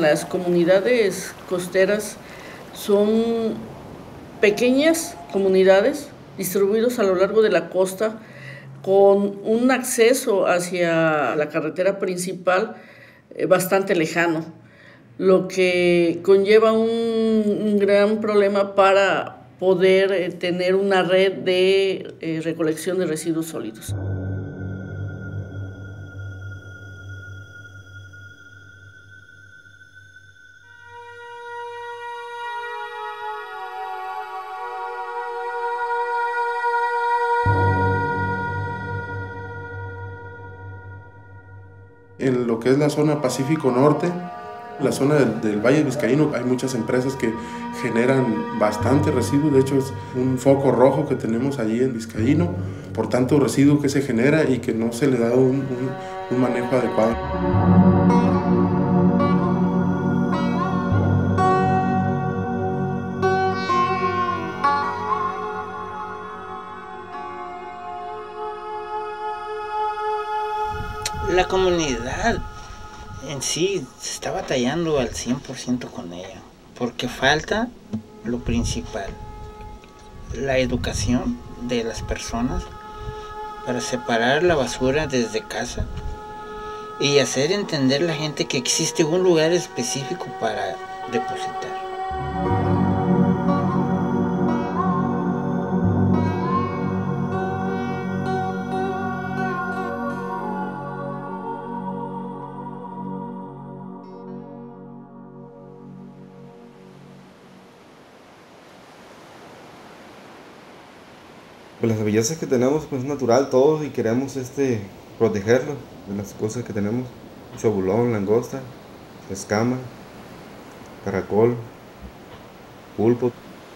Las comunidades costeras son pequeñas comunidades distribuidas a lo largo de la costa con un acceso hacia la carretera principal bastante lejano, lo que conlleva un gran problema para poder tener una red de recolección de residuos sólidos. En lo que es la zona Pacífico Norte, la zona del Valle Vizcaíno, hay muchas empresas que generan bastante residuo. De hecho, es un foco rojo que tenemos allí en Vizcaíno, por tanto residuo que se genera y que no se le da un manejo adecuado. La comunidad en sí se está batallando al 100% con ella, porque falta lo principal, la educación de las personas para separar la basura desde casa y hacer entender a la gente que existe un lugar específico para depositar. Pues las bellezas que tenemos pues es natural todo y queremos protegerlo de las cosas que tenemos. Chobulón, langosta, escama, caracol, pulpo.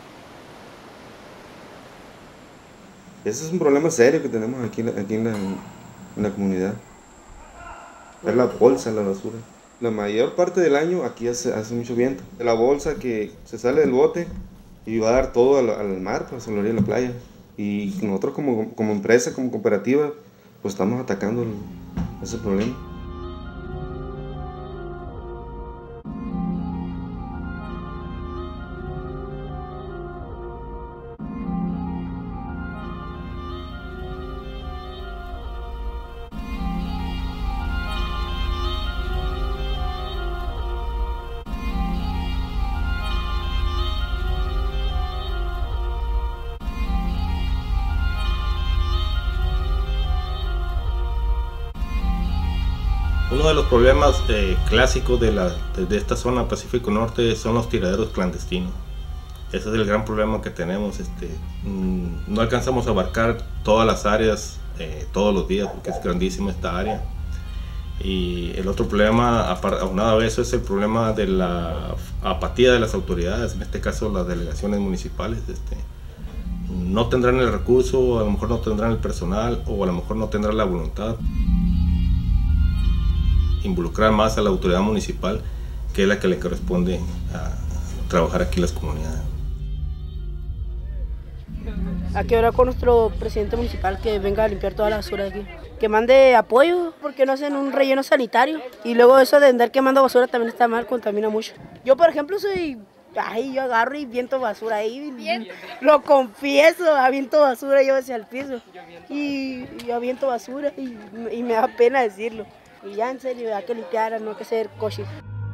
Ese es un problema serio que tenemos aquí en la comunidad. Es la bolsa, la basura. La mayor parte del año aquí hace mucho viento. La bolsa que se sale del bote y va a dar todo al mar, pues a la orilla de la playa. Y nosotros como empresa, como cooperativa, pues estamos atacando ese problema. Uno de los problemas clásicos de esta zona Pacífico Norte son los tiraderos clandestinos. Ese es el gran problema que tenemos. No alcanzamos a abarcar todas las áreas todos los días porque es grandísima esta área. Y el otro problema, aunado a eso, es el problema de la apatía de las autoridades, en este caso las delegaciones municipales. No tendrán el recurso, a lo mejor no tendrán el personal o a lo mejor no tendrán la voluntad. Involucrar más a la autoridad municipal, que es la que le corresponde a trabajar aquí en las comunidades. Aquí ahora con nuestro presidente municipal que venga a limpiar toda la basura de aquí. Que mande apoyo, porque no hacen un relleno sanitario. Y luego eso de andar quemando basura también está mal, contamina mucho. Yo, por ejemplo, yo agarro y viento basura ahí. Lo confieso, aviento basura yo hacia el piso. Y aviento basura y me da pena decirlo. Y ya en serio, hay que limpiar, no hay que hacer coches.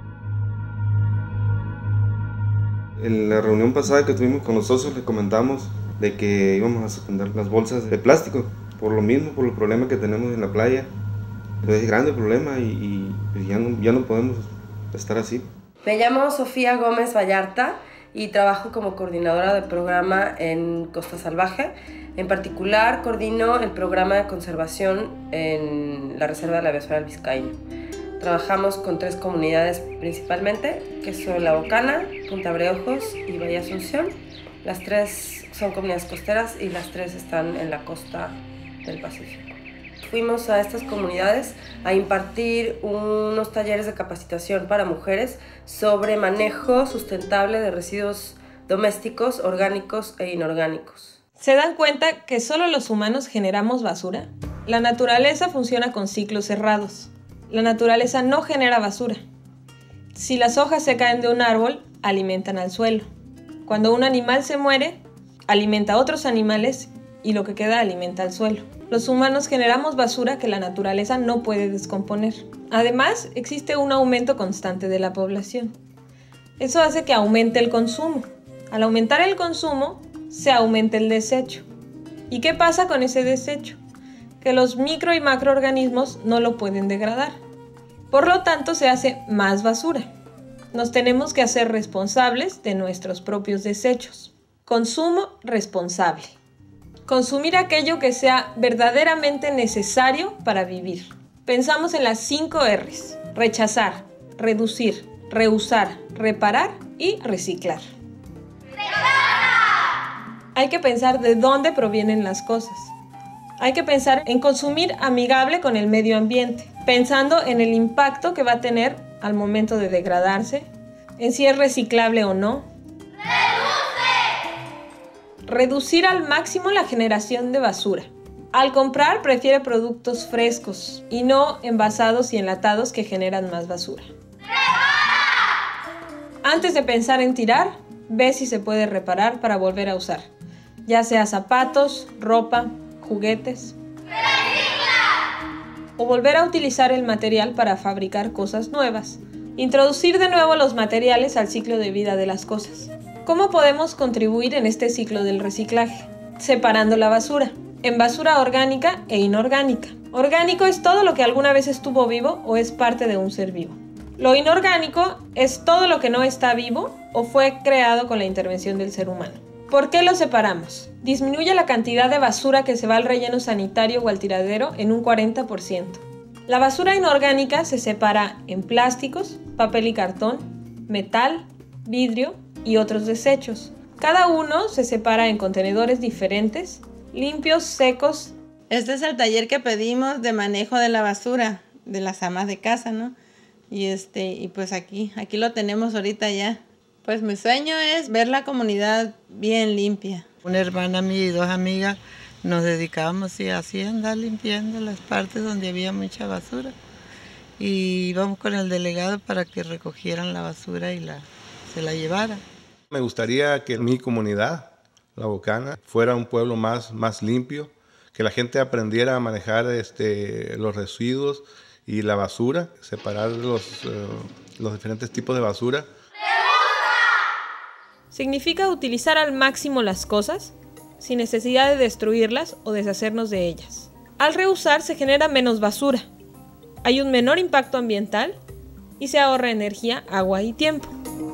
En la reunión pasada que tuvimos con los socios le comentamos de que íbamos a suspender las bolsas de plástico, por lo mismo, por el problema que tenemos en la playa. Entonces es grande el problema y ya no podemos estar así. Me llamo Sofía Gómez Vallarta y trabajo como coordinadora de programa en Costa Salvaje. En particular, coordino el programa de conservación en la Reserva de la Biosfera del Vizcaíno. Trabajamos con 3 comunidades principalmente, que son La Bocana, Punta Breojos y Valle Asunción. Las 3 son comunidades costeras y las 3 están en la costa del Pacífico. Fuimos a estas comunidades a impartir unos talleres de capacitación para mujeres sobre manejo sustentable de residuos domésticos, orgánicos e inorgánicos. ¿Se dan cuenta que solo los humanos generamos basura? La naturaleza funciona con ciclos cerrados. La naturaleza no genera basura. Si las hojas se caen de un árbol, alimentan al suelo. Cuando un animal se muere, alimenta a otros animales y lo que queda alimenta al suelo. Los humanos generamos basura que la naturaleza no puede descomponer. Además, existe un aumento constante de la población. Eso hace que aumente el consumo. Al aumentar el consumo, se aumenta el desecho. ¿Y qué pasa con ese desecho? Que los micro y macroorganismos no lo pueden degradar. Por lo tanto, se hace más basura. Nos tenemos que hacer responsables de nuestros propios desechos. Consumo responsable. Consumir aquello que sea verdaderamente necesario para vivir. Pensamos en las 5 R's: rechazar, reducir, reusar, reparar y reciclar. Hay que pensar de dónde provienen las cosas. Hay que pensar en consumir amigable con el medio ambiente, pensando en el impacto que va a tener al momento de degradarse, en si es reciclable o no. Reducir al máximo la generación de basura. Al comprar, prefiere productos frescos y no envasados y enlatados que generan más basura. Antes de pensar en tirar, ve si se puede reparar para volver a usar, ya sea zapatos, ropa, juguetes. O volver a utilizar el material para fabricar cosas nuevas. Introducir de nuevo los materiales al ciclo de vida de las cosas. ¿Cómo podemos contribuir en este ciclo del reciclaje? Separando la basura en basura orgánica e inorgánica. Orgánico es todo lo que alguna vez estuvo vivo o es parte de un ser vivo. Lo inorgánico es todo lo que no está vivo o fue creado con la intervención del ser humano. ¿Por qué lo separamos? Disminuye la cantidad de basura que se va al relleno sanitario o al tiradero en un 40%. La basura inorgánica se separa en plásticos, papel y cartón, metal, vidrio y otros desechos. Cada uno se separa en contenedores diferentes, limpios, secos. Este es el taller que pedimos de manejo de la basura de las amas de casa, ¿no? Y pues aquí lo tenemos ahorita ya. Pues mi sueño es ver la comunidad bien limpia. Una hermana mía y 2 amigas nos dedicábamos así a andar limpiando las partes donde había mucha basura. Y íbamos con el delegado para que recogieran la basura y se la llevaran. Me gustaría que mi comunidad, La Bocana, fuera un pueblo más limpio, que la gente aprendiera a manejar los residuos y la basura, separar los diferentes tipos de basura. Significa utilizar al máximo las cosas, sin necesidad de destruirlas o deshacernos de ellas. Al reusar se genera menos basura, hay un menor impacto ambiental y se ahorra energía, agua y tiempo.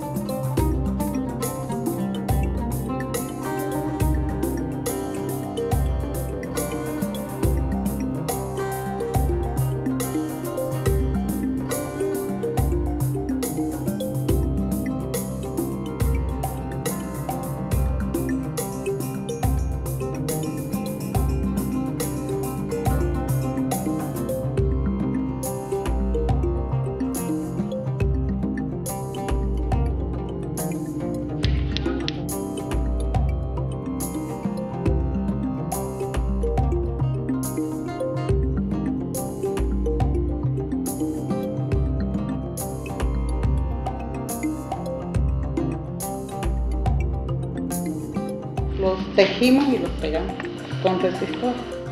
Los tejimos y los pegamos con resistor.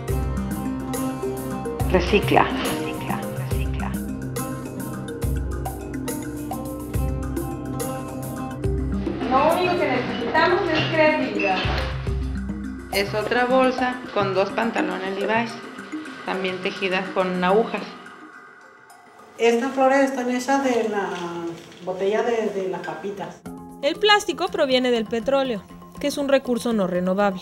Recicla. Lo único que necesitamos es creatividad. Es otra bolsa con 2 pantalones Levi's, también tejidas con agujas. Estas flores están hechas de la botella de las papitas. El plástico proviene del petróleo, que es un recurso no renovable.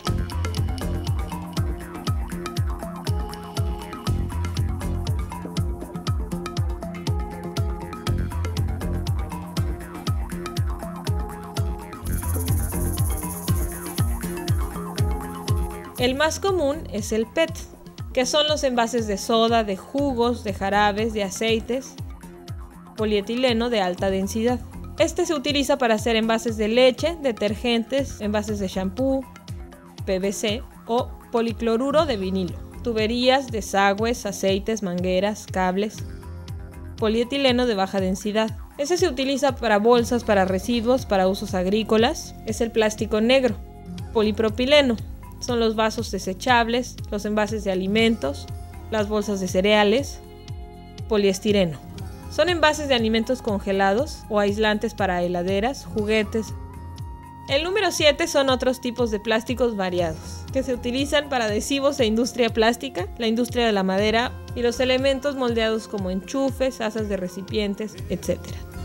El más común es el PET, que son los envases de soda, de jugos, de jarabes, de aceites, polietileno de alta densidad. Este se utiliza para hacer envases de leche, detergentes, envases de shampoo, PVC o policloruro de vinilo, tuberías, desagües, aceites, mangueras, cables, polietileno de baja densidad. Ese se utiliza para bolsas, para residuos, para usos agrícolas. Es el plástico negro. Polipropileno. Son los vasos desechables, los envases de alimentos, las bolsas de cereales. Poliestireno. Son envases de alimentos congelados o aislantes para heladeras, juguetes. El número 7 son otros tipos de plásticos variados, que se utilizan para adhesivos e industria plástica, la industria de la madera y los elementos moldeados como enchufes, asas de recipientes, etc.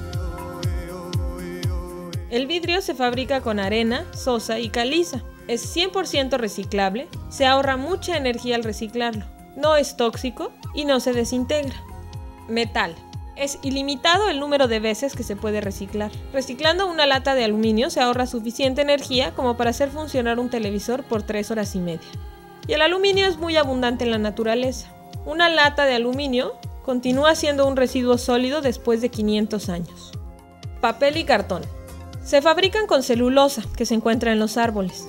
El vidrio se fabrica con arena, sosa y caliza. Es 100% reciclable, se ahorra mucha energía al reciclarlo, no es tóxico y no se desintegra. Metal. Es ilimitado el número de veces que se puede reciclar. Reciclando una lata de aluminio se ahorra suficiente energía como para hacer funcionar un televisor por 3 horas y media. Y el aluminio es muy abundante en la naturaleza. Una lata de aluminio continúa siendo un residuo sólido después de 500 años. Papel y cartón. Se fabrican con celulosa, que se encuentra en los árboles.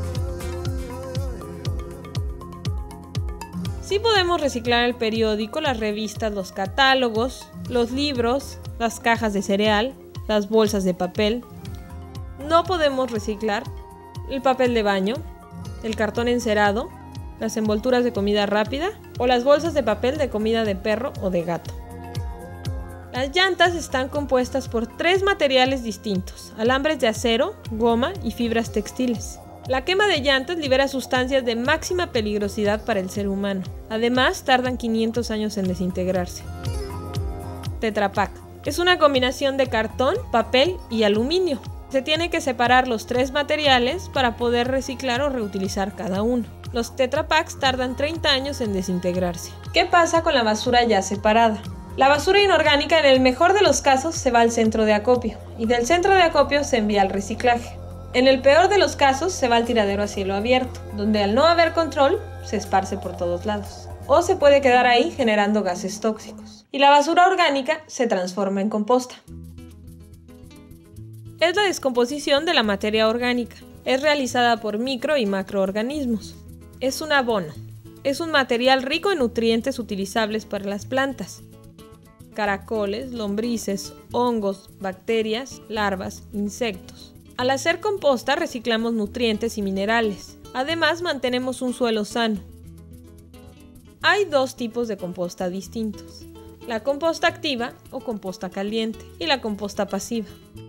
Sí podemos reciclar el periódico, las revistas, los catálogos, los libros, las cajas de cereal, las bolsas de papel. No podemos reciclar el papel de baño, el cartón encerado, las envolturas de comida rápida o las bolsas de papel de comida de perro o de gato. Las llantas están compuestas por 3 materiales distintos: alambres de acero, goma y fibras textiles. La quema de llantas libera sustancias de máxima peligrosidad para el ser humano. Además, tardan 500 años en desintegrarse. Tetra Pak. Es una combinación de cartón, papel y aluminio. Se tiene que separar los 3 materiales para poder reciclar o reutilizar cada uno. Los Tetra Paks tardan 30 años en desintegrarse. ¿Qué pasa con la basura ya separada? La basura inorgánica en el mejor de los casos se va al centro de acopio y del centro de acopio se envía al reciclaje. En el peor de los casos se va al tiradero a cielo abierto, donde al no haber control se esparce por todos lados. O se puede quedar ahí generando gases tóxicos. Y la basura orgánica se transforma en composta. Es la descomposición de la materia orgánica. Es realizada por micro y macroorganismos. Es un abono. Es un material rico en nutrientes utilizables para las plantas. Caracoles, lombrices, hongos, bacterias, larvas, insectos. Al hacer composta reciclamos nutrientes y minerales. Además mantenemos un suelo sano. Hay 2 tipos de composta distintos: la composta activa o composta caliente y la composta pasiva.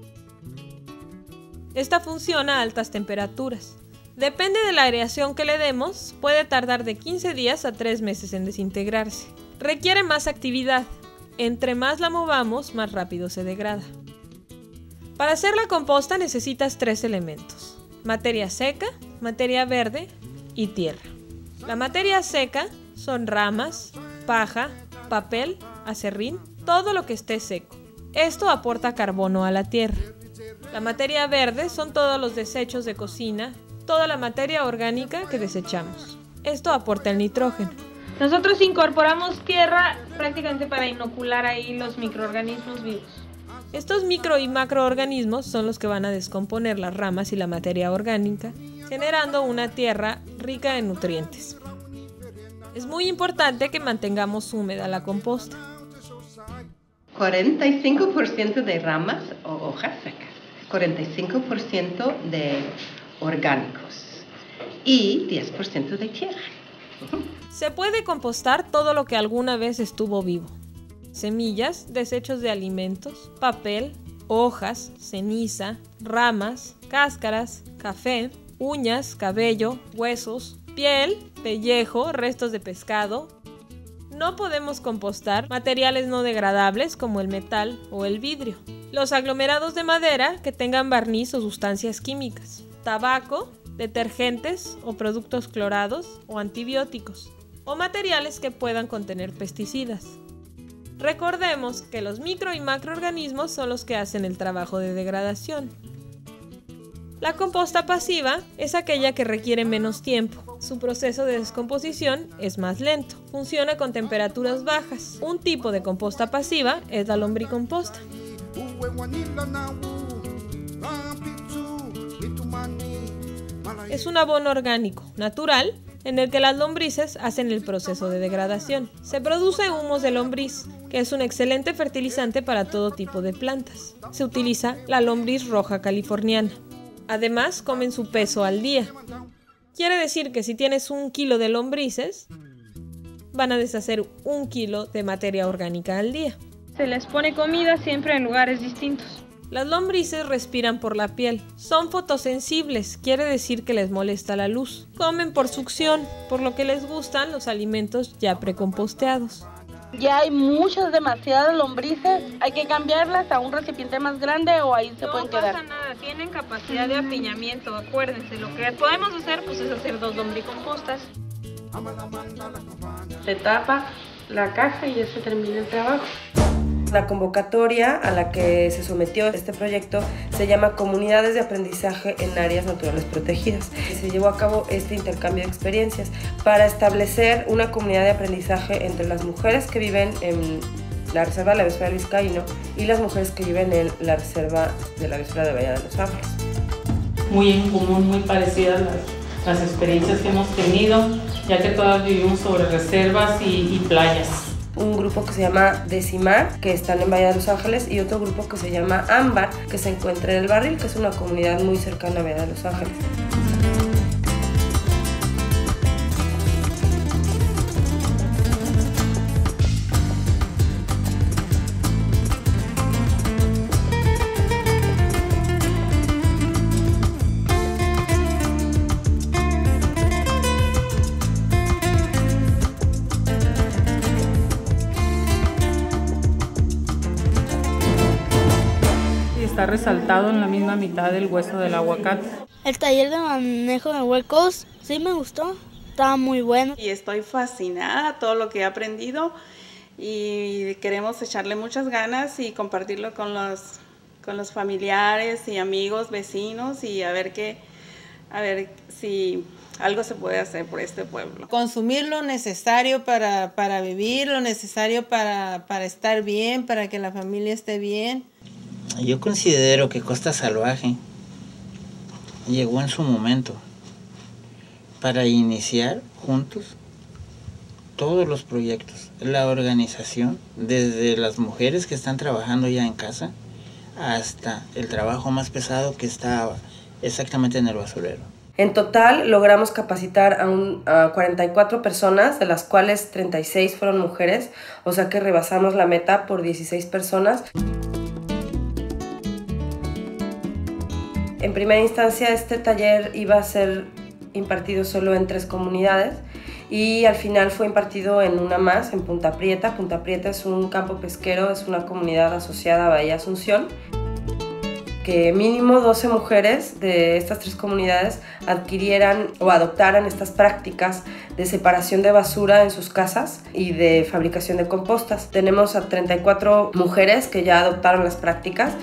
Esta funciona a altas temperaturas. Depende de la aireación que le demos, puede tardar de 15 días a 3 meses en desintegrarse. Requiere más actividad. Entre más la movamos, más rápido se degrada. Para hacer la composta necesitas 3 elementos: materia seca, materia verde y tierra. La materia seca son ramas, paja, papel, acerrín, todo lo que esté seco. Esto aporta carbono a la tierra. La materia verde son todos los desechos de cocina, toda la materia orgánica que desechamos. Esto aporta el nitrógeno. Nosotros incorporamos tierra prácticamente para inocular ahí los microorganismos vivos. Estos micro y macroorganismos son los que van a descomponer las ramas y la materia orgánica, generando una tierra rica en nutrientes. Es muy importante que mantengamos húmeda la composta. 45% de ramas o hojas secas, 45% de orgánicos y 10% de tierra. Se puede compostar todo lo que alguna vez estuvo vivo: semillas, desechos de alimentos, papel, hojas, ceniza, ramas, cáscaras, café, uñas, cabello, huesos, piel, pellejo, restos de pescado. No podemos compostar materiales no degradables como el metal o el vidrio, los aglomerados de madera que tengan barniz o sustancias químicas, tabaco, detergentes o productos clorados o antibióticos, o materiales que puedan contener pesticidas. Recordemos que los micro y macroorganismos son los que hacen el trabajo de degradación. La composta pasiva es aquella que requiere menos tiempo. Su proceso de descomposición es más lento. Funciona con temperaturas bajas. Un tipo de composta pasiva es la lombricomposta. Es un abono orgánico, natural, en el que las lombrices hacen el proceso de degradación. Se produce humus de lombriz, que es un excelente fertilizante para todo tipo de plantas. Se utiliza la lombriz roja californiana. Además, comen su peso al día. Quiere decir que si tienes 1 kilo de lombrices, van a deshacer 1 kilo de materia orgánica al día. Se les pone comida siempre en lugares distintos. Las lombrices respiran por la piel. Son fotosensibles, quiere decir que les molesta la luz. Comen por succión, por lo que les gustan los alimentos ya precomposteados. Ya hay demasiadas lombrices. ¿Hay que cambiarlas a un recipiente más grande o ahí se pueden quedar? No pasa nada, tienen capacidad de apiñamiento, acuérdense. Lo que podemos hacer pues, es hacer 2 lombricompostas. Se tapa la caja y ya se termina el trabajo. La convocatoria a la que se sometió este proyecto se llama Comunidades de Aprendizaje en Áreas Naturales Protegidas. Se llevó a cabo este intercambio de experiencias para establecer una comunidad de aprendizaje entre las mujeres que viven en la Reserva de la Biosfera del Vizcaíno y las mujeres que viven en la Reserva de la Biosfera de Bahía de Los Ángeles. Muy en común, muy parecidas las experiencias que hemos tenido, ya que todas vivimos sobre reservas y playas. Un grupo que se llama Decimar, que están en Bahía de Los Ángeles, y otro grupo que se llama Ámbar, que se encuentra en El Barril, que es una comunidad muy cercana a Bahía de Los Ángeles. Está resaltado en la misma mitad del hueso del aguacate. El taller de manejo de huecos sí me gustó, estaba muy bueno. Y estoy fascinada todo lo que he aprendido y queremos echarle muchas ganas y compartirlo con los familiares y amigos, vecinos y a ver si algo se puede hacer por este pueblo. Consumir lo necesario para vivir, lo necesario para estar bien, para que la familia esté bien. Yo considero que Costa Salvaje llegó en su momento para iniciar juntos todos los proyectos, la organización, desde las mujeres que están trabajando ya en casa hasta el trabajo más pesado que está exactamente en el basurero. En total logramos capacitar a 44 personas, de las cuales 36 fueron mujeres, o sea que rebasamos la meta por 16 personas. En primera instancia, este taller iba a ser impartido solo en 3 comunidades y al final fue impartido en una más, en Punta Prieta. Punta Prieta es un campo pesquero, es una comunidad asociada a Bahía Asunción, que mínimo 12 mujeres de estas 3 comunidades adquirieran o adoptaran estas prácticas de separación de basura en sus casas y de fabricación de compostas. Tenemos a 34 mujeres que ya adoptaron las prácticas.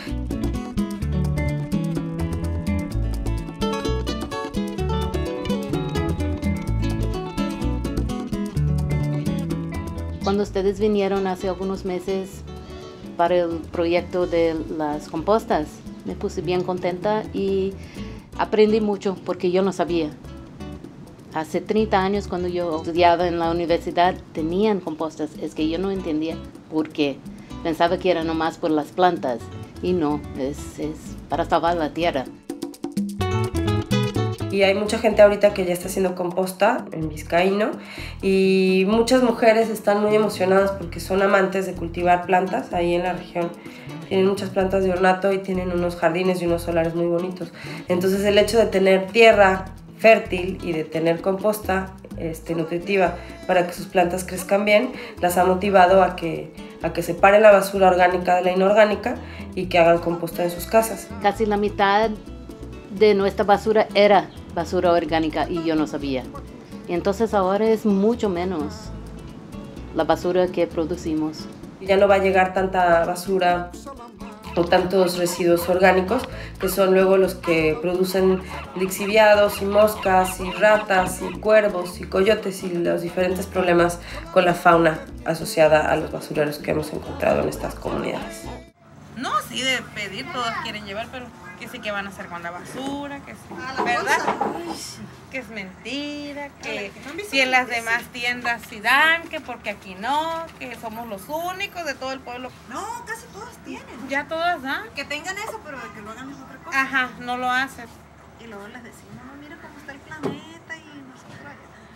Cuando ustedes vinieron hace algunos meses para el proyecto de las compostas, me puse bien contenta y aprendí mucho porque yo no sabía. Hace 30 años cuando yo estudiaba en la universidad tenían compostas, es que yo no entendía por qué. Pensaba que era nomás por las plantas y no, es para salvar la tierra. Y hay mucha gente ahorita que ya está haciendo composta en Vizcaíno y muchas mujeres están muy emocionadas porque son amantes de cultivar plantas ahí en la región. Tienen muchas plantas de ornato y tienen unos jardines y unos solares muy bonitos. Entonces el hecho de tener tierra fértil y de tener composta nutritiva para que sus plantas crezcan bien, las ha motivado a que separen la basura orgánica de la inorgánica y que hagan composta en sus casas. Casi la mitad de nuestra basura era basura orgánica y yo no sabía. Y entonces ahora es mucho menos la basura que producimos. Ya no va a llegar tanta basura o tantos residuos orgánicos que son luego los que producen lixiviados y moscas y ratas y cuervos y coyotes y los diferentes problemas con la fauna asociada a los basureros que hemos encontrado en estas comunidades. No, así de pedir, todos quieren llevar, pero que sí que van a hacer con la basura, que sí, ¿verdad? Que es mentira, que si en las demás tiendas sí dan, que porque aquí no, que somos los únicos de todo el pueblo. No, casi todas tienen. Ya todas dan. Que tengan eso, pero de que lo hagan es otra cosa. Ajá, no lo hacen. Y luego les decimos, no, mira cómo está el planeta y nosotros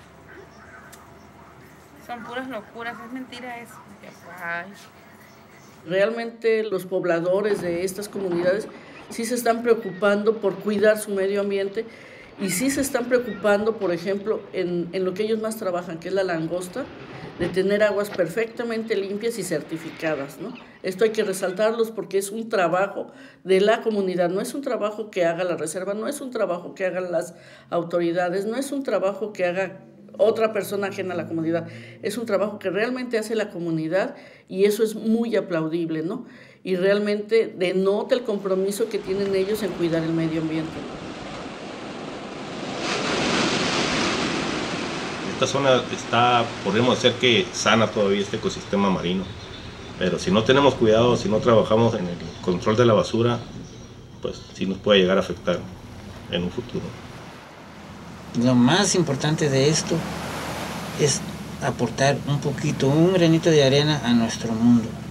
allá. Son puras locuras, es mentira eso. Ay. Realmente los pobladores de estas comunidades sí se están preocupando por cuidar su medio ambiente y sí se están preocupando, por ejemplo, en lo que ellos más trabajan, que es la langosta, de tener aguas perfectamente limpias y certificadas, ¿no? Esto hay que resaltarlos porque es un trabajo de la comunidad, no es un trabajo que haga la reserva, no es un trabajo que hagan las autoridades, no es un trabajo que haga otra persona ajena a la comunidad, es un trabajo que realmente hace la comunidad y eso es muy aplaudible, ¿no? Y realmente denota el compromiso que tienen ellos en cuidar el medio ambiente. Esta zona está, podemos decir que sana todavía este ecosistema marino, pero si no tenemos cuidado, si no trabajamos en el control de la basura, pues sí nos puede llegar a afectar en un futuro. Lo más importante de esto es aportar un poquito, un granito de arena a nuestro mundo.